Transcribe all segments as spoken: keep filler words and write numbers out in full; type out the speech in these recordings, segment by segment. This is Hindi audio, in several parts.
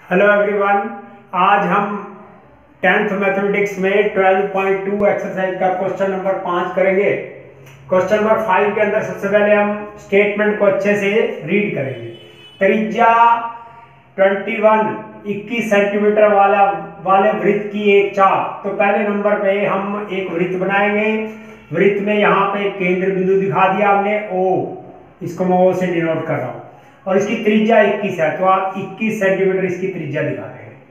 हेलो एवरीवन, आज हम टेंथ मैथमेटिक्स में ट्वेल्व पॉइंट टू एक्सरसाइज का क्वेश्चन नंबर पाँच करेंगे। क्वेश्चन नंबर फाइव के अंदर सबसे पहले हम स्टेटमेंट को अच्छे से रीड करेंगे। त्रिज्या इक्कीस इक्कीस सेंटीमीटर वाला वाले वृत्त की एक चाप। तो पहले नंबर पे हम एक वृत्त बनाएंगे। वृत्त में यहाँ पे केंद्र बिंदु दिखा दिया हमने ओ, इसको मैं ओ से डिनोट कर रहा हूँ, और इसकी त्रिज्या इक्कीस है, तो आप इक्कीस सेंटीमीटर इसकी त्रिज्या दिखा रहे हैं।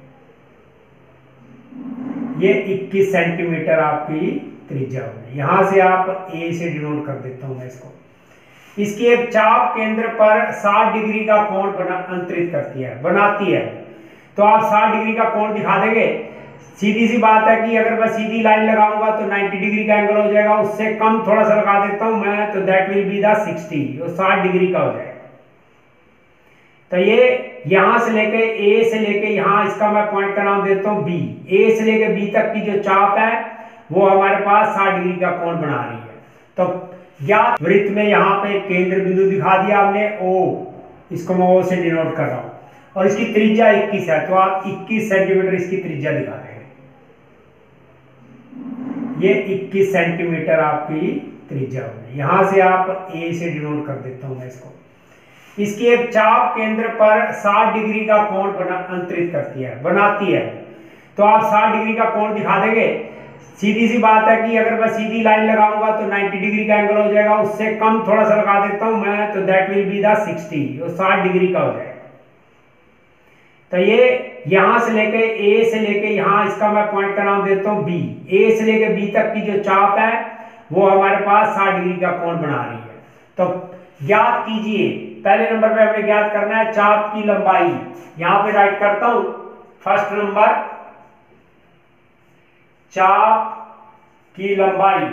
ये इक्कीस सेंटीमीटर आपकी त्रिज्या होगी। यहां से आप ए से डिनोट कर देता हूं मैं इसको। इसकी एक चाप केंद्र पर साठ डिग्री का कोण बना अंतरित करती है बनाती है। तो आप साठ डिग्री का कोण दिखा देंगे। सीधी सी बात है कि अगर मैं सीधी लाइन लगाऊंगा तो नब्बे डिग्री का एंगल हो जाएगा, उससे कम थोड़ा सा लगा देता हूं मैं, तो that will be the sixty, वो साठ डिग्री का हो जाएगा। तो ये यहां से लेके ए से लेके यहां, इसका मैं पॉइंट का नाम देता हूं बी। ए से लेके बी तक की जो चाप है वो हमारे पास साठ डिग्री का कोण बना रही है। तो ज्ञात वृत्त में यहां पे केंद्र बिंदु दिखा दिया हमने ओ, इसको मैं ओ से डिनोट कर रहा हूं, और इसकी त्रिज्या इक्कीस है, तो आप इक्कीस सेंटीमीटर इसकी त्रिज्या दिखा रहे हैं। ये इक्कीस सेंटीमीटर आपकी त्रिज्या होगी। यहां से आप ए से डिनोट कर देता हूं मैं इसको। इसकी एक चाप केंद्र पर साठ डिग्री का कोण बना अंतरित करती है बनाती है। तो आप साठ डिग्री का कोण दिखा देंगे। सीधी सी बात है कि अगर मैं सीधी लाइन लगाऊंगा तो नब्बे डिग्री का एंगल हो जाएगा, उससे कम थोड़ा सा लगा देता हूं मैं, तो that will be the sixty, वो साठ डिग्री का हो जाएगा। तो ये यहां से लेके ए से लेके यहां, इसका मैं पॉइंट का नाम देता हूं बी। ए से लेके बी तक की जो चाप है वो हमारे पास साठ डिग्री का कोण बना रही है। तो ज्ञात कीजिए, पहले नंबर पे हमें ज्ञात करना है चाप की लंबाई। यहां पे राइट करता हूं फर्स्ट नंबर, चाप की लंबाई,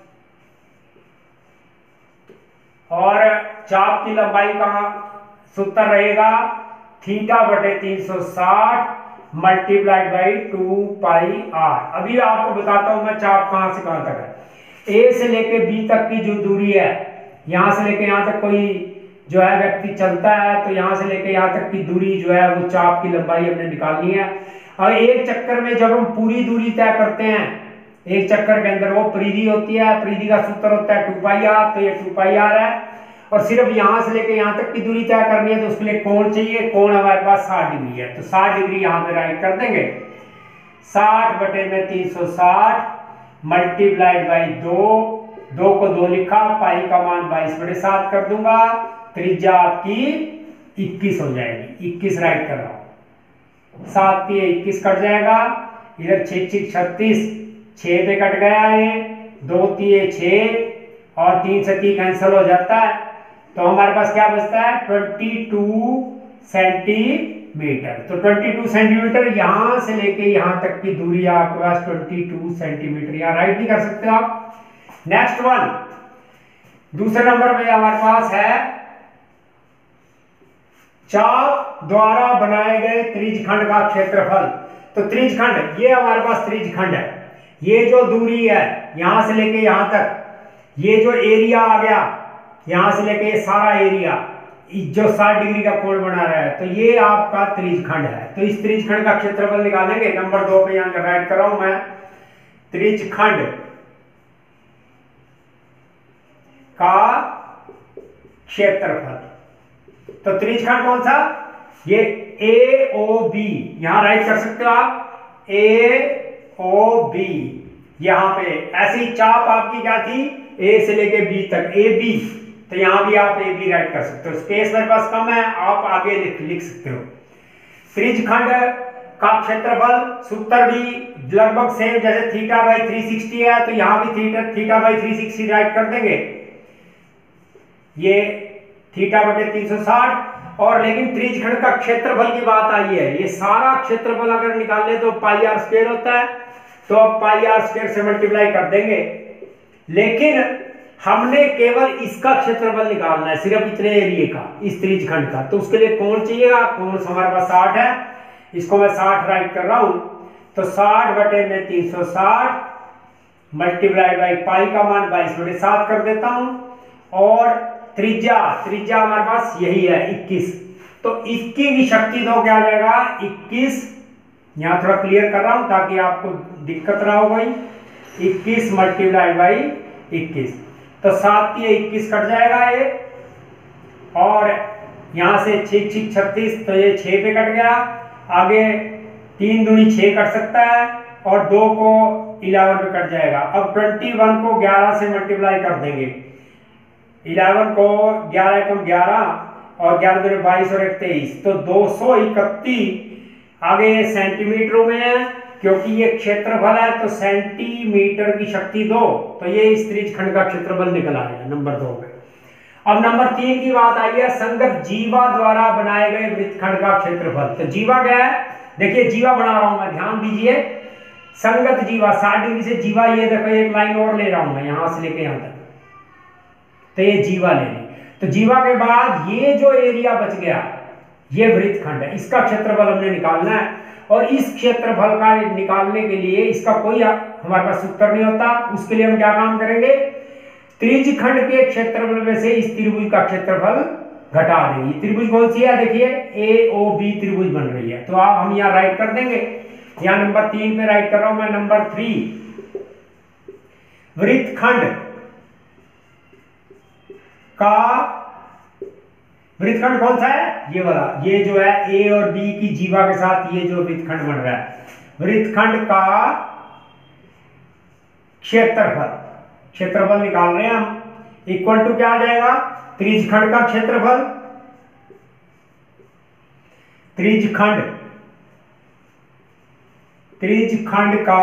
और चाप की लंबाई का सूत्र रहेगा थीटा बटे तीन सौ साठ multiplied by two pi r. अभी आपको बताता हूं मैं चाप कहां से कहां तक है। ए से लेके बी तक की जो दूरी है, यहां से लेके यहां तक कोई जो है व्यक्ति चलता है, तो यहां से लेके यहां तक की दूरी जो है वो चाप की लंबाई हमने निकालनी है। और एक चक्कर में जब हम पूरी दूरी तय करते हैं, एक चक्कर के अंदर वो परिधि होती है, परिधि का सूत्र होता है टू पाई आर, तो ये टू पाई आर है। और सिर्फ यहां से लेके यहां तक की दूरी तय करनी है, तो उसके लिए कोण चाहिए। कोण हमारे पास साठ डिग्री है, तो साठ डिग्री यहां पे राइट कर देंगे। साठ बटे में तीन सौ साठ मल्टीप्लाइड बाई दो, दो को दो लिखा, पाई का मान बाईस बटे सात कर दूंगा। त्रिज्या आपकी इक्कीस हो जाएगी। इक्कीस राइट कर रहा हूं, सात पे इक्कीस कट जाएगा, इधर छह छह छत्तीस, छह पे कट गया है, दो तीन छह और तीन से तीन कैंसिल हो जाता है। तो हमारे पास क्या बचता है बाईस सेंटीमीटर। तो बाईस सेंटीमीटर यहां से लेके यहां तक की दूरी आपके पास बाईस सेंटीमीटर, यहां राइट भी कर सकते हो आप। नेक्स्ट वन, दूसरे नंबर पे हमारे पास है चाप द्वारा बनाए गए त्रिज्यखंड का क्षेत्रफल। तो त्रिज्यखंड, ये हमारे पास त्रिज्यखंड है। ये जो दूरी है यहां से लेके यहां तक, ये जो एरिया आ गया यहां से लेके ये सारा एरिया जो साठ डिग्री का कोण बना रहा है, तो ये आपका त्रिज्यखंड है। तो इस त्रिज्यखंड का क्षेत्रफल निकालेंगे। नंबर दो पे यहां राइट कर रहा हूं मैं, त्रिज्यखंड का क्षेत्रफल। तो त्रिज्यखंड कौन सा, ये ए ओ बी, यहां राइट कर सकते हो आप, ए ओ बी। यहां पे ऐसी चाप आपकी क्या थी, ए से लेके बी तक, ए बी, तो यहां भी आप ए बी राइट कर सकते हो। स्पेस मेरे पास कम है, आप आगे लिख लिख सकते हो। त्रिज्यखंड का क्षेत्रफल सूत्र भी लगभग सेम, जैसे थीटा बाई थ्री सिक्सटी है, तो यहां भी theta theta by three sixty right कर देंगे। ये थीटा बटे तीन सौ साठ, और लेकिन त्रिज्यखंड का क्षेत्रफल की बात आई है। ये सारा क्षेत्रफल अगर निकालने तो पाई आर स्क्वायर होता है, तो अब पाई आर स्क्वायर से मल्टीप्लाई कर देंगे। लेकिन हमने केवल इसका क्षेत्रफल निकालना है, सिर्फ इतने एरिया का, इस त्रिज्यखंड का। तो उसके लिए कोण चाहिएगा। कोण हमारे पास साठ है, इसको मैं साठ राइट कर रहा हूं। तो साठ बटे में तीन सौ साठ मल्टीप्लाई बाई पाई का मान बाईस बटे सात कर देता हूं, और त्रिज्या त्रिज्या हमारे पास यही है इक्कीस। तो इक्की की शक्ति दो क्या आ जाएगा, इक्कीस। यहां थोड़ा क्लियर कर रहा हूं ताकि आपको दिक्कत ना हो भाई। इक्कीस मल्टीप्लाइड बाई इक्कीस, तो सात ये इक्कीस कट जाएगा ये, और यहां से छह छह छत्तीस, तो ये छह पे कट गया। आगे तीन दूनी छह कट सकता है, और दो को इलेवन पे कट जाएगा। अब ट्वेंटी वन को ग्यारह से मल्टीप्लाई कर देंगे। इलेवन को ग्यारह एकम ग्यारह, और ग्यारह दूनी बाईस और एक तेईस, तो दो सौ इकतीस। आगे सेंटीमीटरों में है क्योंकि ये क्षेत्रफल है, तो सेंटीमीटर की शक्ति दो, तो ये इस त्रिज्यखंड का क्षेत्रफल निकल आएगा नंबर दो पे। अब नंबर तीन की बात आई है, संगत जीवा द्वारा बनाए गए वृत्तखंड का क्षेत्रफल। तो जीवा क्या है, देखिए जीवा बना रहा हूं मैं, ध्यान दीजिए। संगत जीवा साठ डिग्री से जीवा, ये देखो एक लाइन और ले रहा हूं मैं यहां से लेके यहां तक, तो ये जीवा ले ली। तो जीवा के बाद ये जो एरिया बच गया ये वृत्तखंड है, इसका क्षेत्रफल हमने निकालना है। और इस क्षेत्रफल का निकालने के लिए इसका कोई हमारे पास उत्तर नहीं होता। उसके लिए हम क्या काम करेंगे, त्रिज्यखंड के क्षेत्रफल में से इस त्रिभुज का क्षेत्रफल घटा देंगे। त्रिभुज कौन सी है, देखिए ए ओ बी त्रिभुज बन रही है, तो आप हम यहाँ राइट कर देंगे। यहाँ नंबर तीन पे राइट कर रहा हूं मैं। नंबर थ्री, वृत्तखंड का, वृत्तखंड कौन सा है, ये वाला, ये जो है ए और बी की जीवा के साथ ये जो वृत्तखंड बन रहा है, वृत्तखंड का क्षेत्रफल, क्षेत्रफल निकाल रहे हैं हम, इक्वल टू क्या आ जाएगा, त्रिज्यखंड का क्षेत्रफल, त्रिज्यखंड त्रिज्यखंड का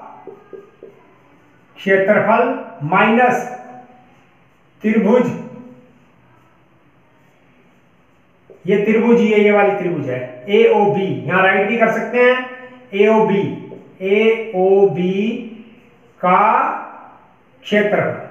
क्षेत्रफल माइनस त्रिभुज, ये त्रिभुज, ये ये वाली त्रिभुज है ए ओ बी, यहां राइट भी कर सकते हैं, ए ओ बी, ए ओ बी का क्षेत्रफल।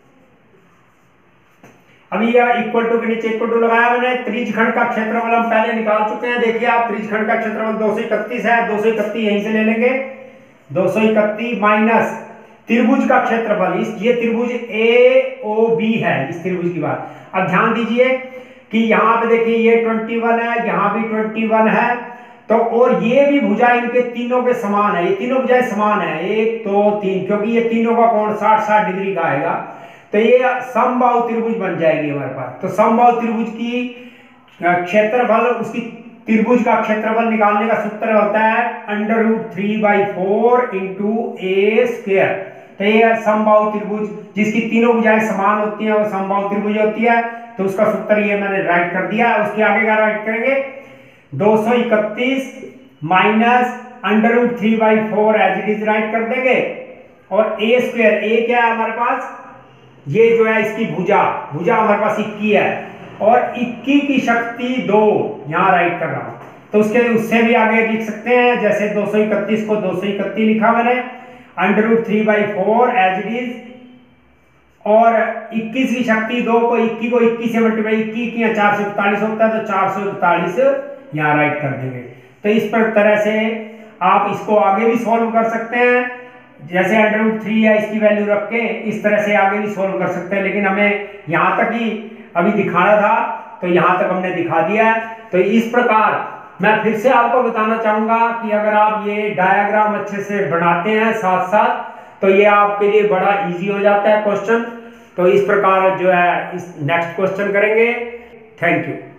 अभी यह इक्वल टू के नीचे इक्वल टू लगाया मैंने। त्रिज्यखंड का क्षेत्रफल हम पहले निकाल चुके हैं, देखिए आप, त्रिज्यखंड का क्षेत्रफल दो सौ इकतीस है, दो सौ इकतीस यहीं से ले लेंगे, दो सौ इकतीस माइनस त्रिभुज का क्षेत्रफल, इस ये त्रिभुज ए ओ बी है, इस त्रिभुज की बात। अब ध्यान दीजिए कि यहाँ पे देखिए ये इक्कीस है, यहाँ भी इक्कीस है, तो और ये भी भुजा इनके तीनों के समान है, ये तीनों भुजाएं समान है, एक दो तीन, क्योंकि ये तीनों का कोण साठ साठ डिग्री का आएगा, तो ये समबाहु त्रिभुज बन जाएगी हमारे पास। तो समबाहु त्रिभुज की क्षेत्रफल, उसकी त्रिभुज का क्षेत्रफल निकालने का सूत्र होता है under root three by four into a square. तो ये समबाहु त्रिभुज जिसकी तीनों भुजाएं समान होती हैं वो समबाहु त्रिभुज होती है, तो उसका सूत्र ये मैंने राइट कर दिया। उसके आगे का राइट करेंगे, दो सौ इकतीस minus under root three by four as it is write कर देंगे, और ए स्क्वायर, ए क्या है हमारे पास, ये जो है इसकी भुजा, भुजा हमारे पास इक्कीस है, और इक्कीस की शक्ति दो, यहां राइट कर रहा हूं, तो उसके उससे भी आगे लिख सकते हैं, जैसे दो सौ इकतीस को दो सौ इकतीस लिखा मैंने, under root three by four as it is, और इक्कीस की शक्ति दो को, इक्कीस को इक्कीस से मल्टीप्लाई, इक्कीस की चार सौ इकतालीस होता है, तो चार सौ इकतालीस यहाँ राइट कर देंगे। तो इस पर तरह से आप इसको आगे भी सॉल्व कर सकते हैं, जैसे अंडर रूट थ्री है इसकी वैल्यू रख के इस तरह से आगे भी सॉल्व कर सकते हैं, लेकिन हमें यहाँ तक ही अभी दिखाना था, तो यहाँ तक हमने दिखा दिया है। तो इस प्रकार मैं फिर से आपको बताना चाहूंगा कि अगर आप ये डायग्राम अच्छे से बनाते हैं साथ साथ, तो ये आपके लिए बड़ा इजी हो जाता है क्वेश्चन। तो इस प्रकार जो है इस नेक्स्ट क्वेश्चन करेंगे। Thank you.